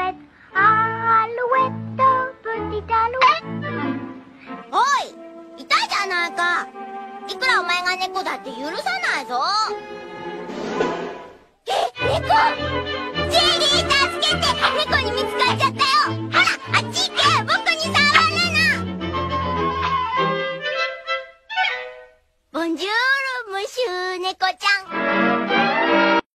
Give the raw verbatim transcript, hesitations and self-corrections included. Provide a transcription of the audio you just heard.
おい、いたじゃないか。いくらお前が猫だって許さないぞ。え、猫！ジェリー助けて！猫に見つかっちゃったよ。ほら、あっち行け！僕に触るな！ボンジュール、ムシュー、猫ちゃん。